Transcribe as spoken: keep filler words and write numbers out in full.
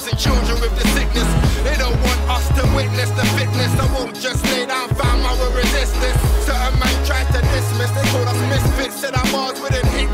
innocent children with the sickness. They don't want us to witness the fitness. I won't just lay down, fam, I will resist this. Certain man tried to dismiss, they called us misfits, said our bars wouldn't hit